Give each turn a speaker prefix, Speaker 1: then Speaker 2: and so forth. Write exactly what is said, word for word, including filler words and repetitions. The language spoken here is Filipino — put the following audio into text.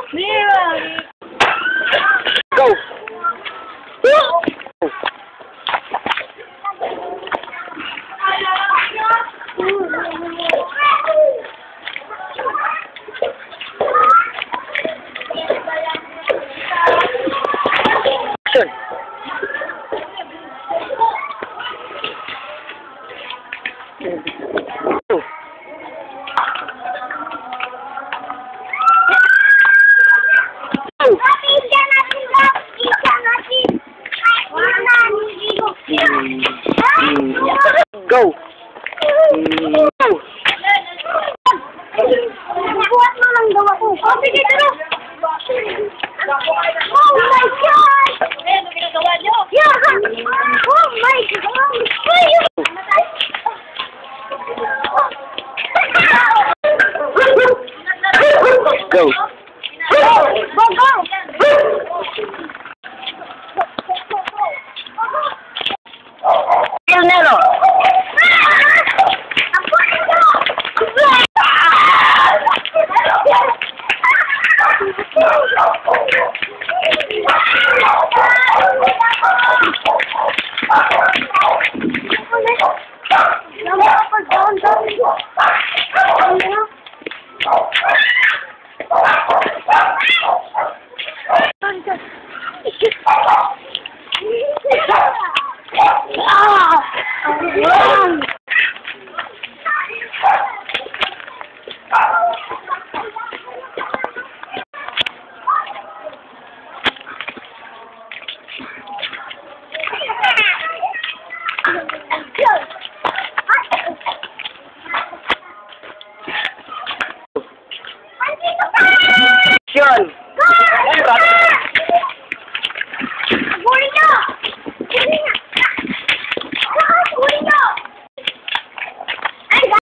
Speaker 1: Go! Action! Go! Go! Go!
Speaker 2: Buhat mo lang daw ako. Oh, sige, taro. Oh my God! Ano ginagawa niyo? Yeah! Oh my God!
Speaker 1: Go!
Speaker 2: Go, go!
Speaker 1: Nero! Action!
Speaker 2: Huli na! Huli na!